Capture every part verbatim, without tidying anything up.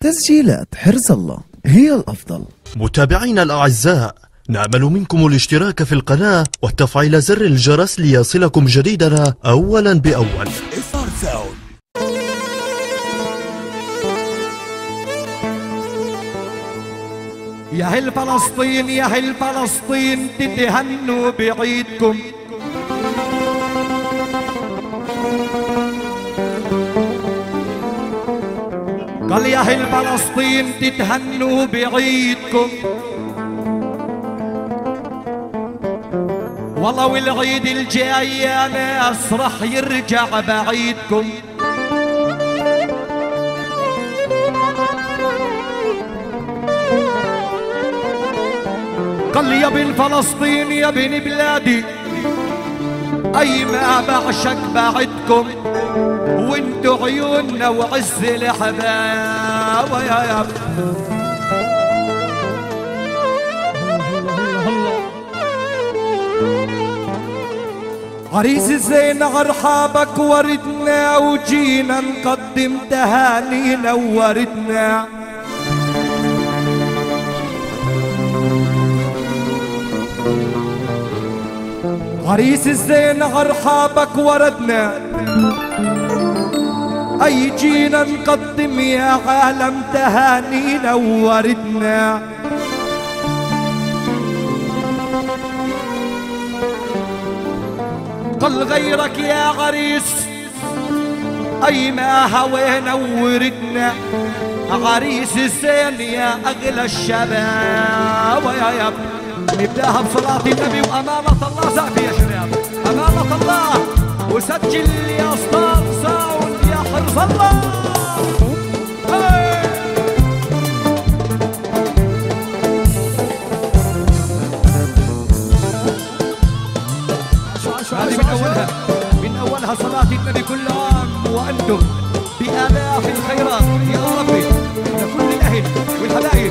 تسجيلات حرز الله هي الأفضل. متابعينا الأعزاء، نأمل منكم الاشتراك في القناة وتفعيل زر الجرس ليصلكم جديدنا أولا بأول. يا هل فلسطين يا هل فلسطين تتهنوا بعيدكم، قال يا هل فلسطين تتهنوا بعيدكم، والله والعيد الجاي يا ناس رح يرجع بعيدكم. قال يا بن فلسطين يا بن بلادي اي ما بعشق بعدكم، وانتو عيوننا وعز الاحباب يا يا عريس الزين عرحابك وردنا، وجينا نقدم تهانينا وردنا. عريس الزين عرحابك وردنا، اي جينا نقدم يا عالم تهانينا وردنا. قل غيرك يا عريس اي ما هوينا وردنا، عريس الزين يا اغلى الشباب يا يا. نبداها بصلاة النبي وأمانة الله زعفي يا شباب، أمانة الله، وسجل يا ستار ساوند يا حرز الله. هذه من أولها من أولها صلاة النبي كل عام وأنتم بآلاف الخيرات يا ربي لكل الأهل والحبايب.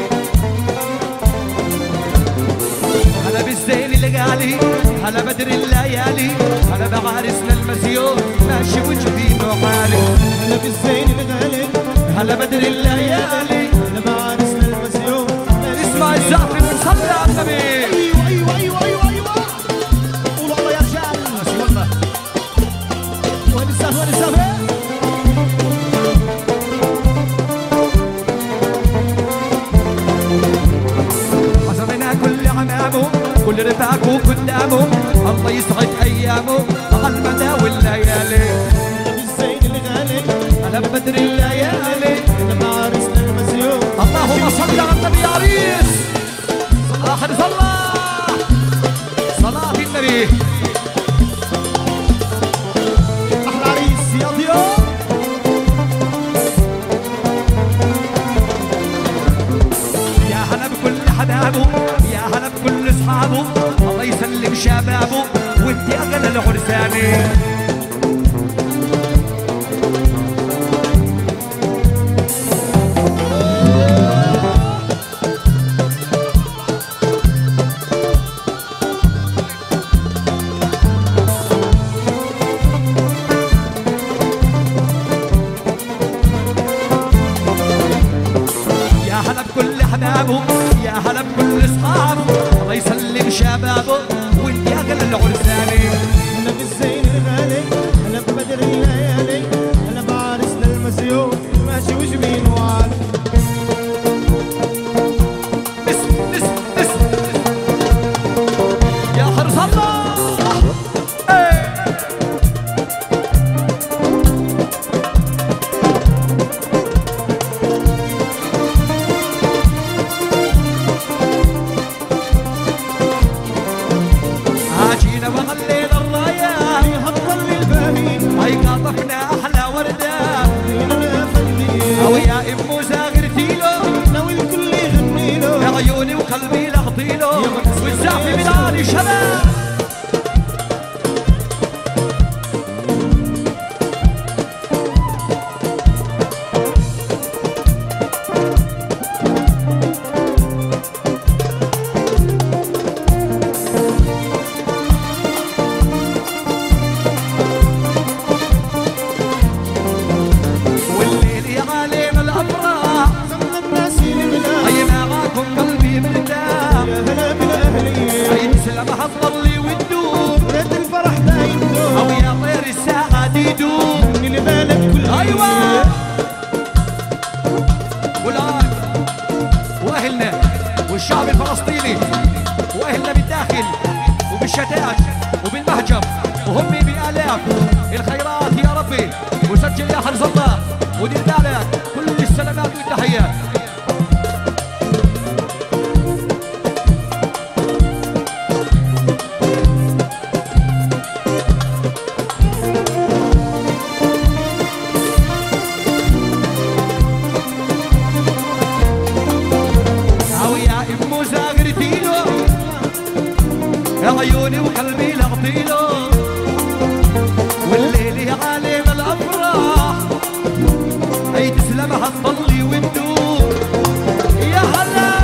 هلا بالزين اللي قالي، هلا بدر الليالي، هلا بعرسنا المسيون ماشي وجهينه عالي. هلا بالزين اللي قالي، هلا بدر الليالي، هلا بعرسنا المسيون. اسمع الزعفي ونصلي على النبي. ايوه ايوه ايوه ايوه ايوه قولوا الله يا رجال. ماشي والله. وين الزعفي وين الزعفي؟ كل عنامه كل رفاقه قدامه، الله يسعد ايامه على المدى والليالي. بالزين اللي غالي، هلا ببدر الليالي، هلا بعرسنا المسيون. اللهم صل على النبي يا عريس. اخر صلاة صلاة النبي. احلى عريس يا ضياء. يا هلا بكل حبابه، يا هلا بكل اصحابه، الله يسلم شبابه وانت اغلى العرساني. يا هلا بكل حبابه، يا هلا بكل اصحابه، الله يسلم شبابه وانت اغلى العرساني. هلا بالزين الغالي، هلا ببدر الليالي، هلا بعرسنا المسيون ماشي وجبين وعالي. اسم اسم اسم يا حرز الله. عاجينا وغلينا الرايات، هالطل الباهي هاي قاطفنا احلى وردات، فينا الافندي او يا ام زاغرتيلو لو الكل يغني له. يا عيوني وقلبي لغطيلو، والزعفي من عالي شباب. والليل يا علينا الافراح الشعب الفلسطيني واهلنا بالداخل وبالشتات وبالمهجر وهم بالاف الخيرات يا ربي، وسجل يا حرز الله ودير بالك كل السلامات والتحيات. عيوني وقلبي لغطيله والليل عالم الافراح اي تسلم هتضلي وتدور يا هلا.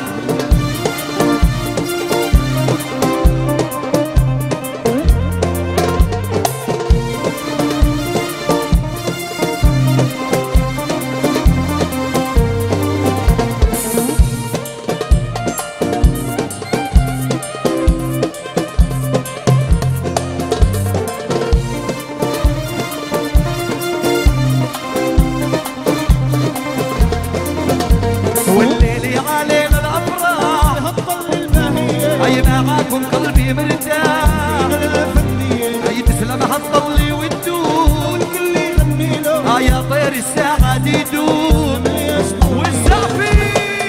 والليل عالم الافراح هتضل البهية اي معاكم قلبي مرتاح اي تسلم هتضلي وتدور والكل يغني له يا طير الساعة يدور والزعفي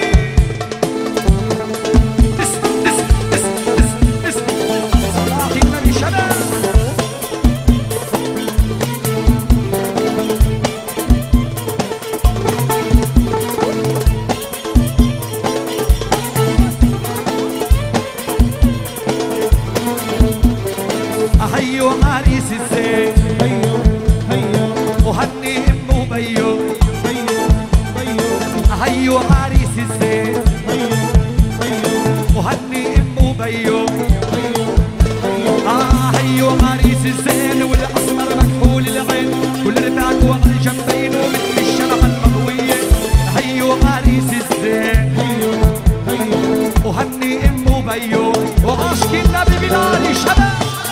اس اس اس اس اس صلاة النبي شباب. هيو عريس الزين هيو هيو وهني امه بيو هيو هيو هيو عريس الزين هيو هيو وهني امه بيو هيو هيو اه هيو عريس الزين والاسمر مكحول العين والرفاق وعلى الجنبين ومثل الشرف المضويه. هيو عريس الزين هيو هيو وهني امه بيو وعاشق النبي بلال شباب.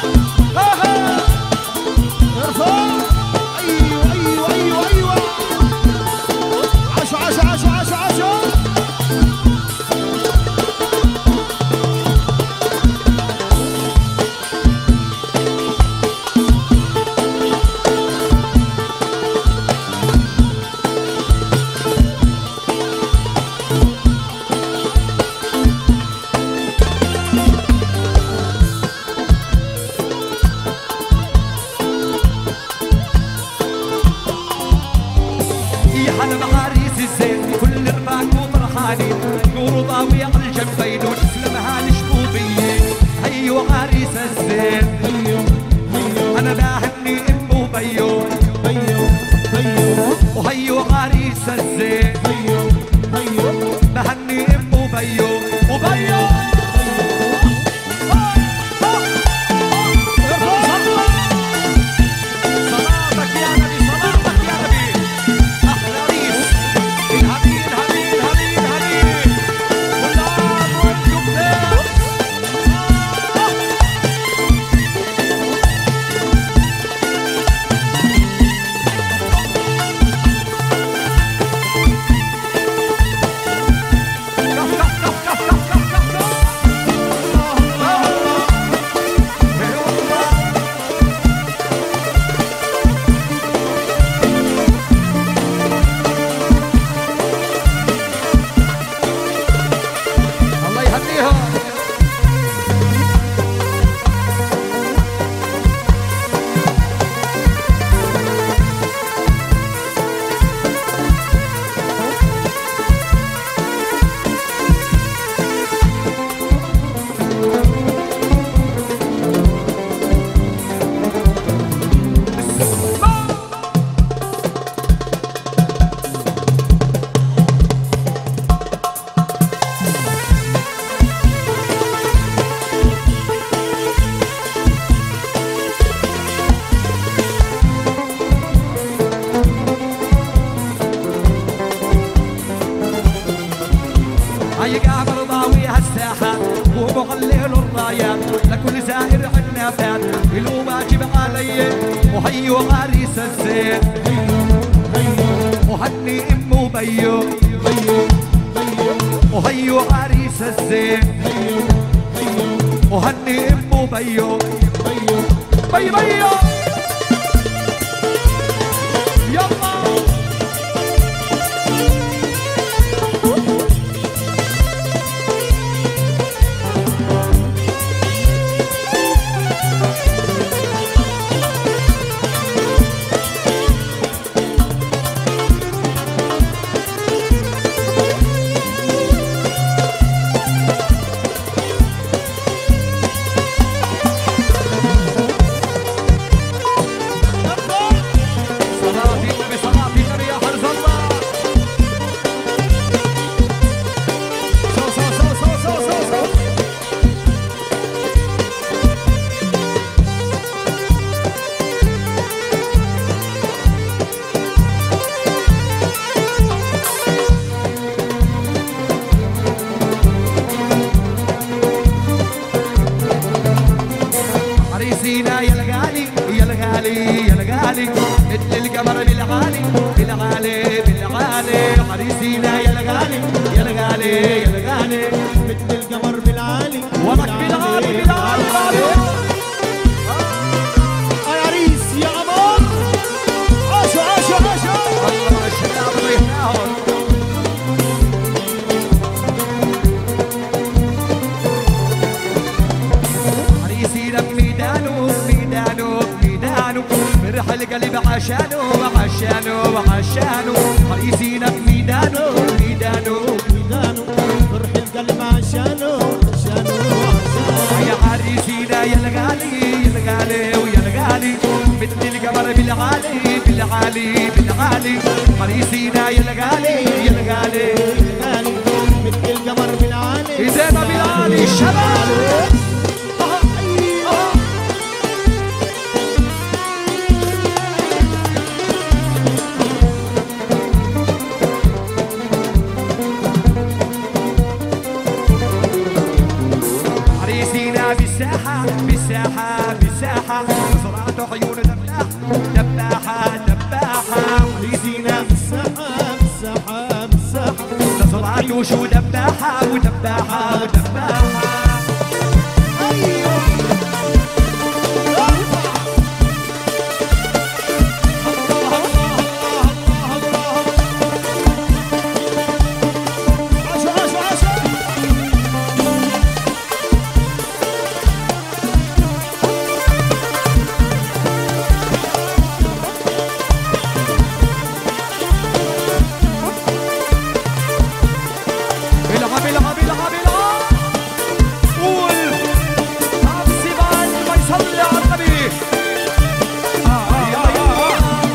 ايوه ايوه ايوه ايوه عاشوا عاشوا عاشوا عاشوا عاشوا على معاريس الزين كل رفاق وفرحانين نور ضاوي على الجنبين وتسلم هالشبوبية. هيو عريس الزين هيو هيو انا باهني امه بيو هيو هيو وهيو عريس الزين هيو هيو بهني امه بيو وبيو هيقع برضاوي هالساحة ومغلل الرايات لكل زائر عنا فات له واجب علي. وهيو عريس الزين وهني امه بيو وهيو عريس الزين وهني امه بيو بي بيو يلا عريسينا يا الغالي يا الغالي يا الغالي مثل القمر بالعالي بالعالي بالعالي عريسينا يا الغالي يا الغالي يا الغالي مثل القمر بالعالي وراك بالعالي بالعالي يا عريس يا قمر عاشوا عاشوا عاشوا الله الشباب ضيفناهم عريسينا بميدانه بميدانه بميدانه فرح القلب عشانه وعشانه وعشانه عريسينا بميدانه بميدانه ميدانه فرح القلب عشانه عشانه عشانه يا عريسينا يا الغالي يا الغالي ويا الغالي مثل القمر بالعالي بالعالي بالعالي عريسينا يا الغالي يا الغالي بالعالي مثل القمر بالعالي ايدينا بالعالي الشباب عريسينا بالساحة بالساحة بالساحة زرعته عيون دباحة دباحة دباحة عريسينا بالساحة بالساحة بالساحة زرعته شو دباحة ودباحة ودباحة العب العب العب العب قول عبسي بعد ما يصلي على النبي آه آه آه آه.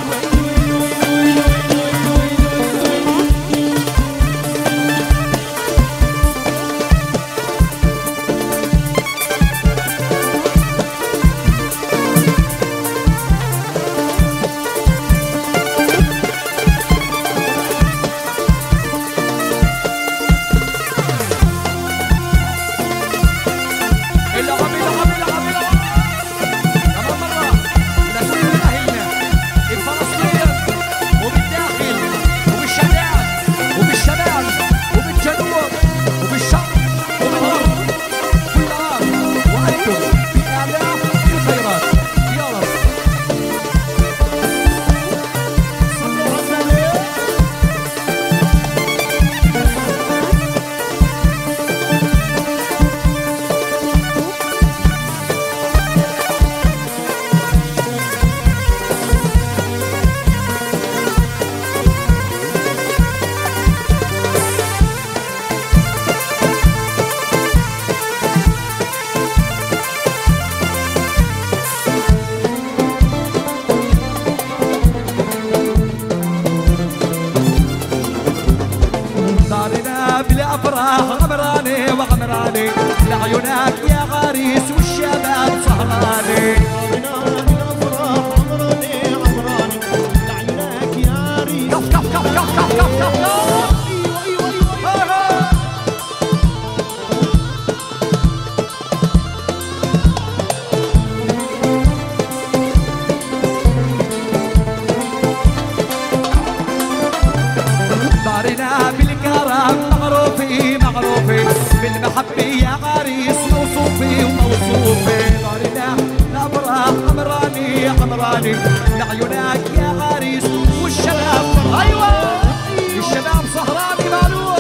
العب العب العب العب كمان مرة لكل أهلنا الفلسطينيين وبالداخل وبالشمال وبالشمال وبالجنوب وبالشرق وبالغرب كل عام وأنتم بآلاف الخيرات يا رب دارنا بالافراح غمراني وغمراني لعيونك يا غاريس والشباب سهراني دارنا بالافراح عمراني عمراني لعيونك يا عريس كف كف كف كف كف كف كف ايوه ايوه ايوه دارنا بالكرم بالمحبة يا عريس موصوفي وموصوفي دارنا الأفراح عمراني عمراني لعيونك يا عريس والشباب أيوة الشباب سهراني مالوه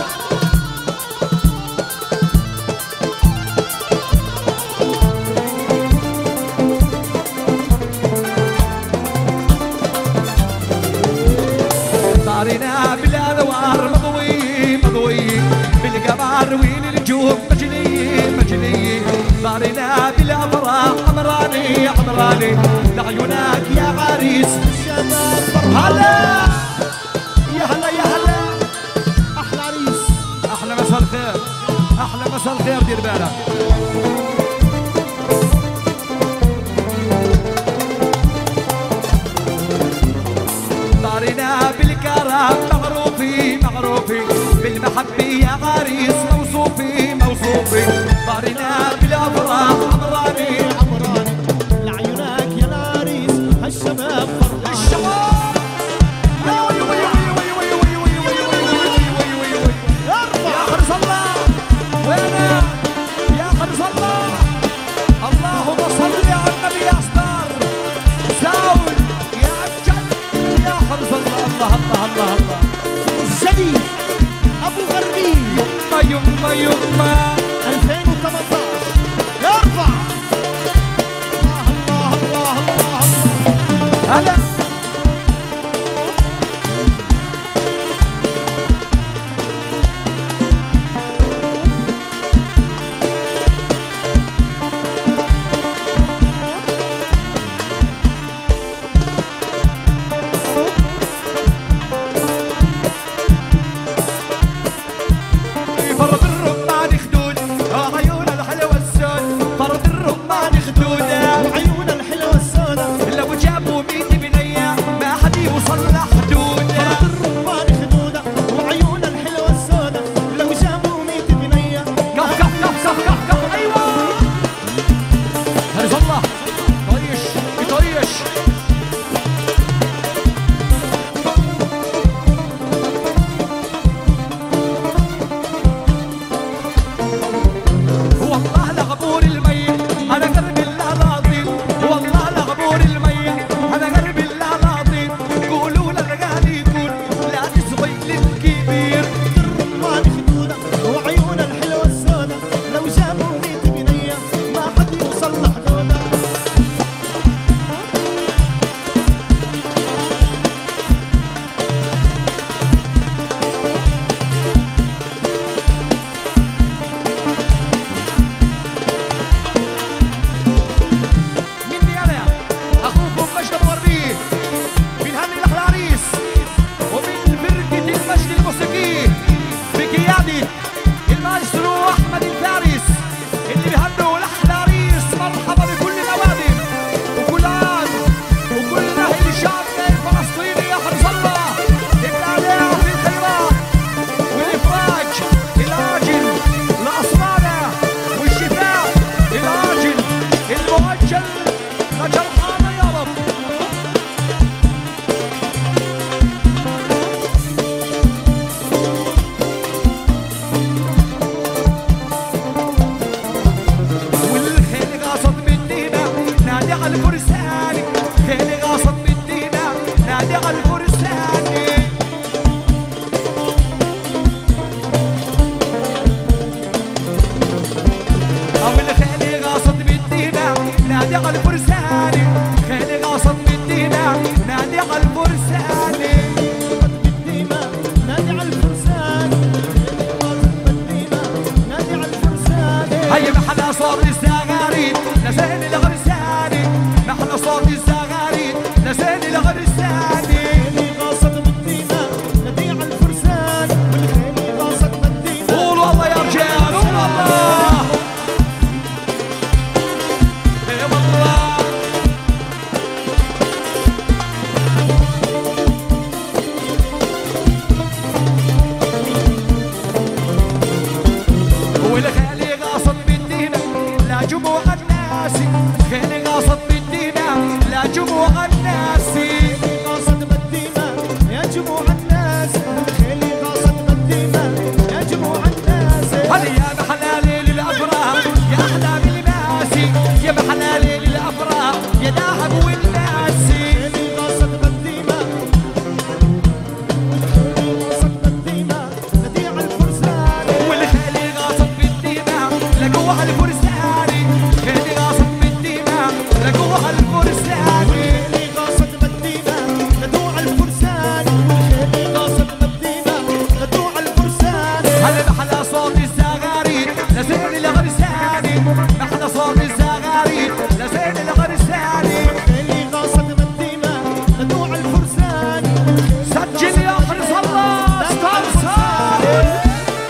دارنا بالأنوار مضوي مضوي بالقمر والنجوم مجني مجني دارنا بالأفراح عمراني عمراني لعيونك يا عريس الشباب هلا يا هلا يا هلا احلى عريس احلى مساء الخير احلى مساء الخير دير بالك دارنا بالكرم مغروفي مغروفي بالمحبة يا عريس موصوفي موصوفي دارنا بالافراح عمراني عمراني لعيونك يا العريس هالشباب فرحان الشباب يا حرس الله وينك يا حرس الله اللهم صل على النبي يا ستار زاول يا عجل يا حرس الله الله الله الله الله الجديد ابو غربي يما يما يما ألفين وثمانية عشر ارفع الله الله الله الله هلا فرد الرمان خدود عيون الحلوة السود فرد الرمان خدود وعيون الحلوة السوداء لو جابوا ميت بنية ما حد يوصل لحدود الرمان خدودة وعيون الحلوة السوداء لو جابوا ميت بنية كف كف كف كف كف كف ايوه هرز الله طيش يطيش والله لغبور المية انا قلب الله العظيم والله لغبور المية انا قلب الله العظيم قولوا للرجال يقول لا تسوي للكبير الرمان خدودة وعيون الحلوة السوداء لو جابوا ميت بنية ما حد يوصل لحدودها مني انا اخوكم مجد ابو غربي بنهني الاحلى عريس ومن فرقه المجد الموسيقي بقياده المايسترو احمد الفارس اللي بيهنوا الاحلى عريس مرحبا بكل الاوادم وكل عام وكل اهل الشعب الفلسطيني يا حرس الله التعليق في الخيرات والافراج العاجل لاصنامنا والشفاء العاجل المؤجل لجرحانا يا رب والخيل قاصد بالدينا نادي على الفرسان خيل قاصد بالدينا نادي على الفرسان أو الخيل قاصد بالدينا نادي على الفرسان خيل قاصد بالدينا نادي على الفرسان بالديمة نادي على الفرسان بالديمة نادي على الفرسان هيا محنا صوت الزغاريد نزين الغرساني محنا صوت الزغاريد نزين الغرساني اللي قاصد بالديمة نادي على الفرسان والخيل قاصد بالديمة قولوا الله يا رجال قولوا الله يا الله والخالي قاصد بالدينا لا هلا بحلا صوت الزغاريد لزين الغرساني، بحلا صوت الزغاريد لزين الغرساني. اللي غاصت بالدماء لدوع الفرسان، سجل يا حرس الله استنصار.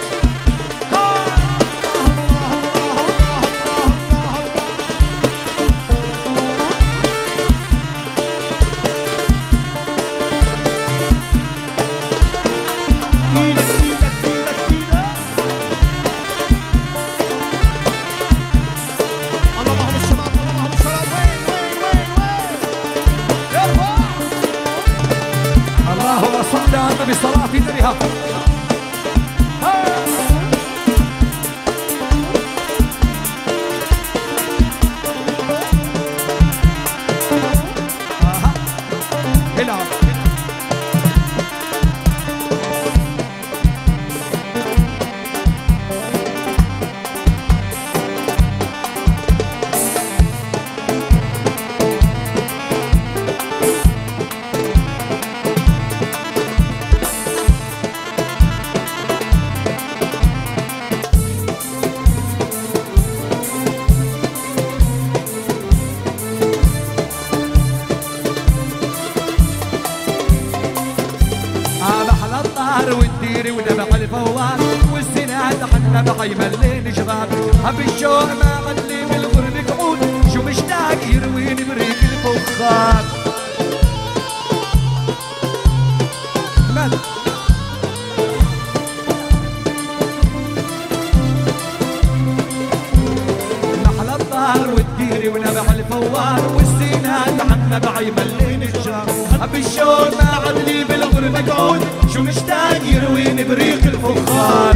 اللهم صل على النبي صلاة النبي. والديري ونبع الفوار والسناد حنا بقى يملين شباب. هب الشوق ما غلي بالغرب قعود، شو مشتاق يرويني بريق الفخار. مال محلى الطهر والديري ونبع الفوار والسناد حنا بقى يملين شباب. هب الشوق ما غلي بالغرب قعود، شو مشتاق يرويني بريق الفخار.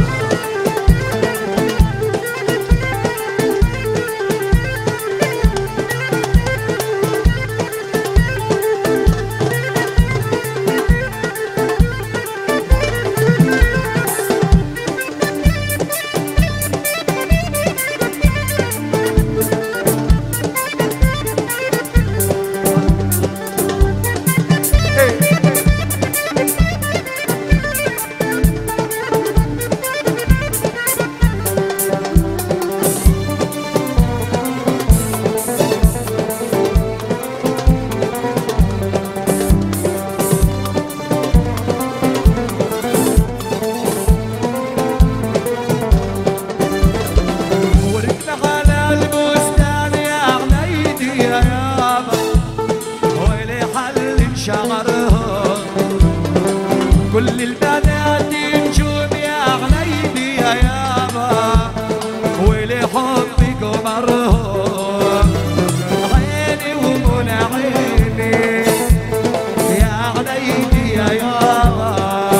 كل البنات نجوم يا غنيدي يا يابا، ولي حبي قمرهم عيني ومن عيني يا غنيدي يا يابا،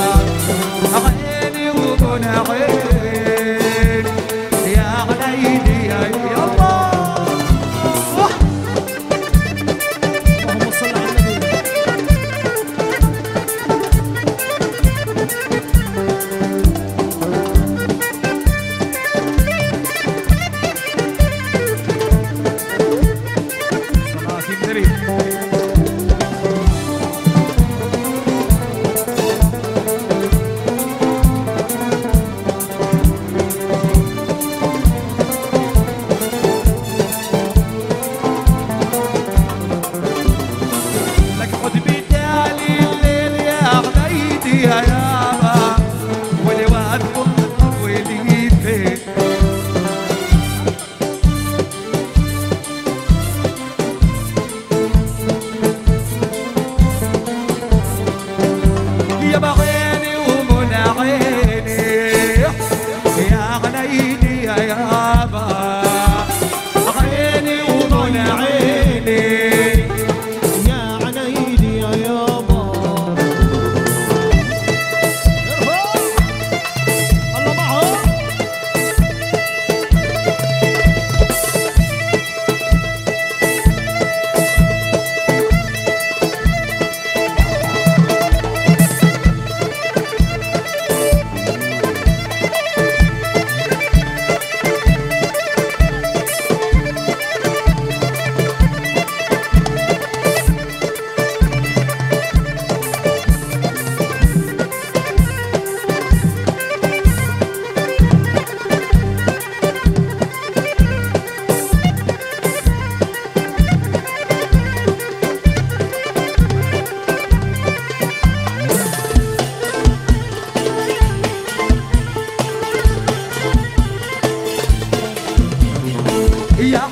عيني ومن عيني يا غنيدي يا يابا. اللهم صل على النبي.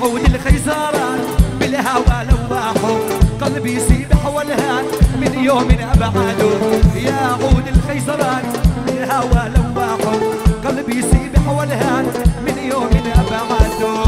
عود الخيزران بالهوى لواحه قلبي يسيبح والهان من يوم ابعده يا عود الخيزران بالهوى لواحه قلبي يسيبح والهان من يوم ابعده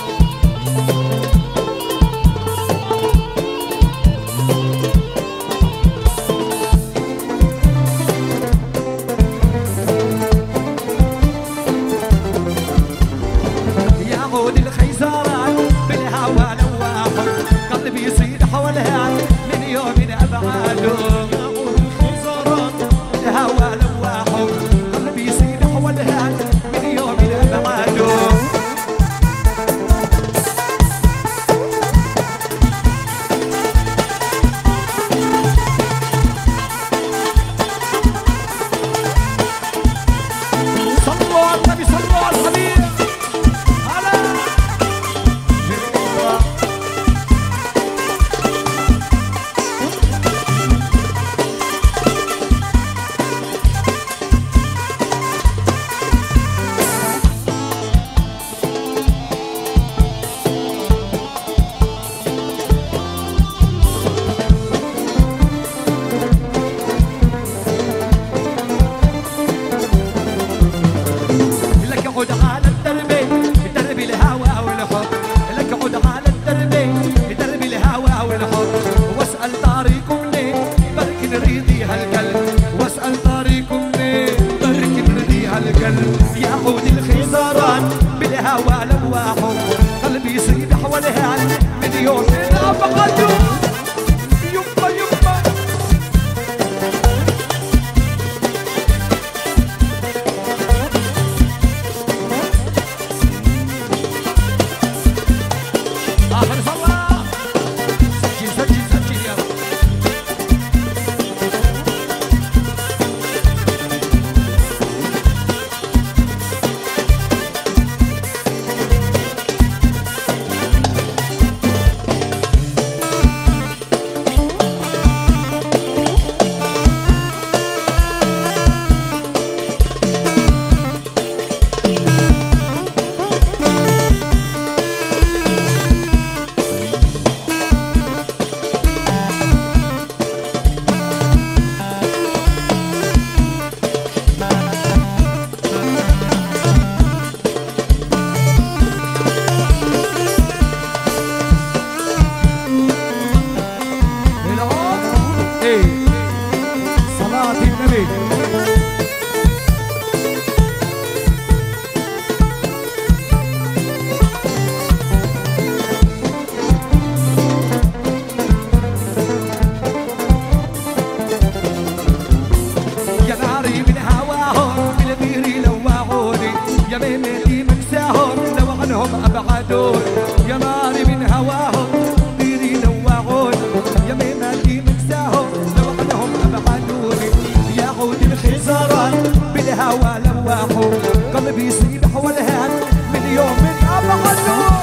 يا ناري من هواهم ديري نوعون يا ميماتي مكساهم لو عنهم ابعدوني يا عود الخزران بالهوى لواحوا قلبي يسيبح والهان من يوم من ابعدوني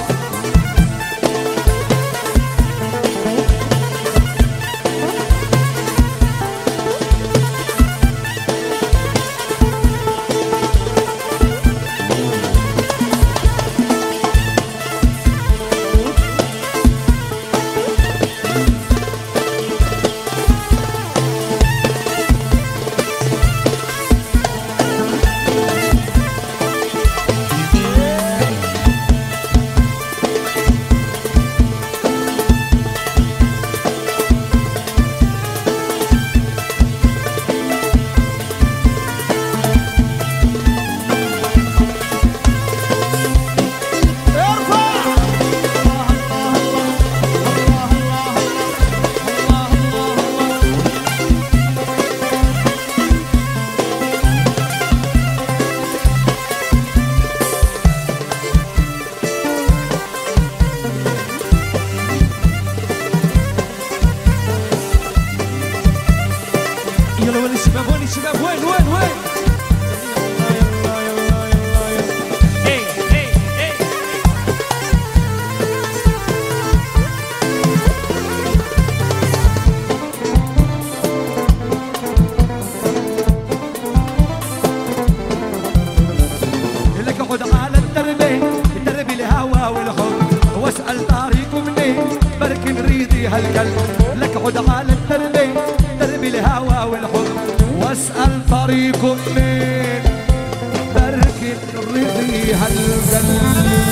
فيها القلب لك عد على الدرب درب الهوى والحب واسأل طريقه منين بركة الرضيها القلب